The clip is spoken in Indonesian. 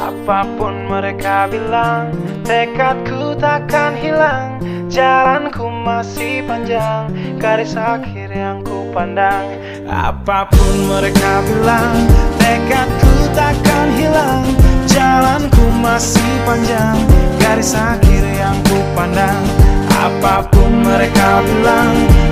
Apapun mereka bilang, tekadku takkan hilang. Jalanku masih panjang, garis akhir yang ku pandang. Apapun mereka bilang, tekadku takkan hilang. Jalanku masih panjang, garis akhir yang ku pandang. Apapun mereka bilang,